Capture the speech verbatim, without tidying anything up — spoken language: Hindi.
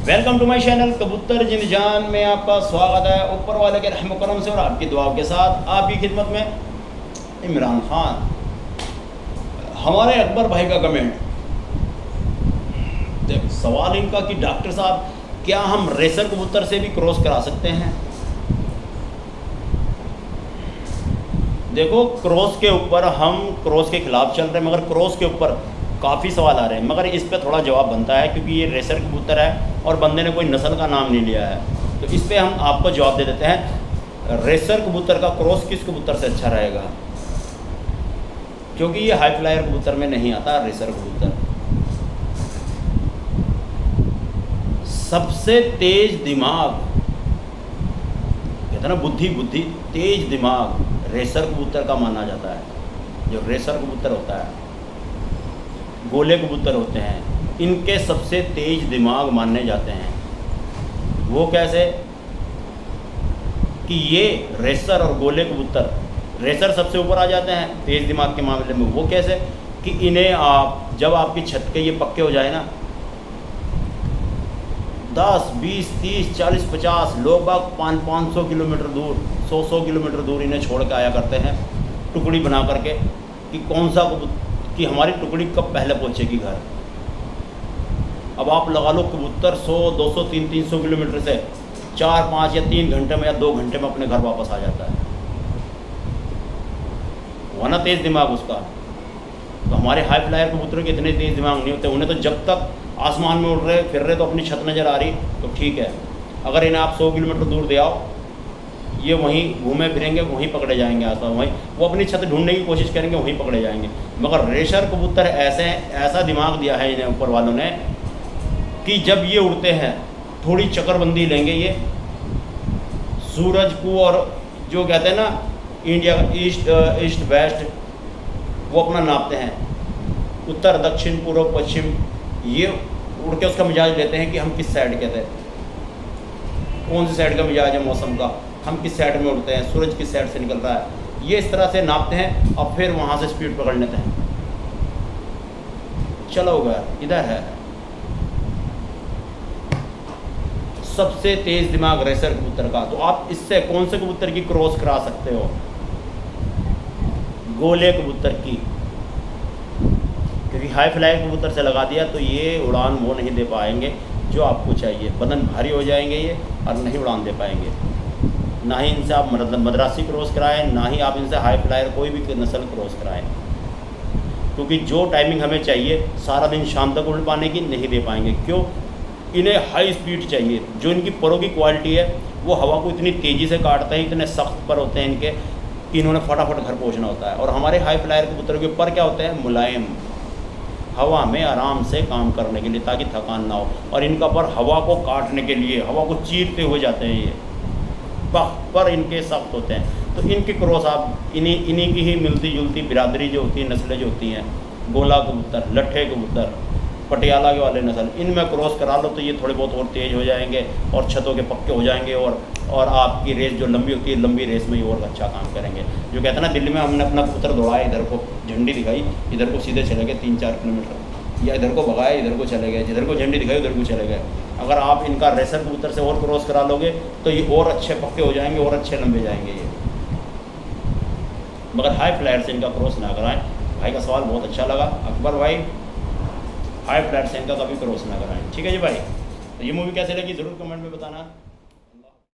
वेलकम टू माय चैनल कबूतर जिंदजान में आपका स्वागत है। ऊपर वाले के रहम करम से और आपकी दुआओं के साथ आपकी खिदमत में इमरान खान। हमारे अकबर भाई का कमेंट देखो, सवाल इनका कि डॉक्टर साहब क्या हम रेसर कबूतर से भी क्रॉस करा सकते हैं। देखो, क्रॉस के ऊपर हम क्रॉस के खिलाफ चल रहे हैं, मगर क्रॉस के ऊपर काफ़ी सवाल आ रहे हैं, मगर इस पे थोड़ा जवाब बनता है क्योंकि ये रेसर कबूतर है और बंदे ने कोई नस्ल का नाम नहीं लिया है। तो इस पे हम आपको जवाब दे देते हैं, रेसर कबूतर का क्रॉस किस कबूतर से अच्छा रहेगा, क्योंकि ये हाई फ्लायर कबूतर में नहीं आता। रेसर कबूतर सबसे तेज दिमाग, कहते हैं ना बुद्धि बुद्धि तेज दिमाग रेसर कबूतर का माना जाता है। जो रेसर कबूतर होता है, गोले कबूतर होते हैं, इनके सबसे तेज दिमाग माने जाते हैं। वो कैसे कि ये रेसर और गोले कबूतर, रेसर सबसे ऊपर आ जाते हैं तेज दिमाग के मामले में। वो कैसे कि इन्हें आप जब आपकी छत के ये पक्के हो जाए ना, दस बीस तीस चालीस पचास लोग बाग पाँच पाँच सौ किलोमीटर दूर, सौ सौ किलोमीटर दूर इन्हें छोड़ के आया करते हैं टुकड़ी बना करके कि कौन सा कबूतर कि हमारी टुकड़ी कब पहले पहुंचेगी घर। अब आप लगा लो कबूतर सौ दो सौ तीन तीन सौ किलोमीटर से चार पाँच या तीन घंटे में या दो घंटे में अपने घर वापस आ जाता है, वह ना तेज़ दिमाग उसका। तो हमारे हाई फ्लायर कबूतरों के इतने तेज़ दिमाग नहीं होते। उन्हें तो जब तक आसमान में उड़ रहे फिर रहे तो अपनी छत नज़र आ रही तो ठीक है, अगर इन्हें आप सौ किलोमीटर दूर दे आओ, ये वहीं घूमे फिरेंगे, वहीं पकड़े जाएंगे। आता वहीं वो अपनी छत ढूंढने की कोशिश करेंगे, वहीं पकड़े जाएंगे। मगर रेसर कबूतर ऐसे ऐसा दिमाग दिया है इन्हें ऊपर वालों ने कि जब ये उड़ते हैं थोड़ी चक्करबंदी लेंगे, ये सूरज को और जो कहते हैं ना इंडिया ईस्ट ईस्ट वेस्ट वो अपना नापते हैं, उत्तर दक्षिण पूर्व पश्चिम, ये उड़ के उसका मिजाज लेते हैं कि हम किस साइड के थे, कौन सी साइड का मिजाज है मौसम का, हम किस साइड में उड़ते हैं, सूरज किस साइड से निकल रहा है, ये इस तरह से नापते हैं और फिर वहाँ से स्पीड पकड़ लेते हैं। चलो गया इधर है सबसे तेज दिमाग रेसर कबूतर का। तो आप इससे कौन से कबूतर की क्रॉस करा सकते हो? गोले कबूतर की, क्योंकि हाई फ्लाई कबूतर से लगा दिया तो ये उड़ान वो नहीं दे पाएंगे जो आपको चाहिए। बदन भारी हो जाएंगे ये और नहीं उड़ान दे पाएंगे। ना ही इनसे आप मद्रासी क्रॉस कराएं, ना ही आप इनसे हाई फ्लायर कोई भी नस्ल क्रॉस कराएं, क्योंकि जो टाइमिंग हमें चाहिए सारा दिन शाम तक उड़ पाने की नहीं दे पाएंगे। क्यों? इन्हें हाई स्पीड चाहिए। जो इनकी परों की क्वालिटी है वो हवा को इतनी तेज़ी से काटते हैं, इतने सख्त पर होते हैं इनके कि इन्होंने फटाफट घर पहुँचना होता है। और हमारे हाई फ्लायर कबूतरों के पर क्या होते हैं? मुलायम, हवा में आराम से काम करने के लिए ताकि थकान ना हो। और इनका पर हवा को काटने के लिए, हवा को चीरते हुए जाते हैं, ये पर इनके सख्त होते हैं। तो इनके क्रॉस आप इन्हीं इन्हीं की ही मिलती जुलती बिरादरी जो होती है, नस्लें जो होती हैं, गोला कबूतर, लट्ठे कबूतर, पटियाला के वाले नस्ल, इनमें क्रॉस करा लो तो ये थोड़े बहुत और तेज़ हो जाएंगे और छतों के पक्के हो जाएंगे और और आपकी रेस जो लंबी होती है, लंबी रेस में ये और अच्छा काम करेंगे। जो कहते हैं ना, दिल्ली में हमने अपना कबूतर दौड़ाया, इधर को झंडी दिखाई, इधर को सीधे चले गए तीन चार किलोमीटर, या इधर को भगाया, इधर को चले गए, जिधर को झंडी दिखाई उधर को चले गए। अगर आप इनका रेसर कबूतर से और क्रॉस करा लोगे तो ये और अच्छे पक्के हो जाएंगे और अच्छे लंबे जाएंगे ये। मगर हाई फ्लायर से इनका क्रॉस ना कराएं। भाई का सवाल बहुत अच्छा लगा अकबर भाई, हाई फ्लायर से इनका कभी क्रॉस ना कराएं। ठीक है जी भाई, तो ये मूवी कैसे लगी ज़रूर कमेंट में बताना।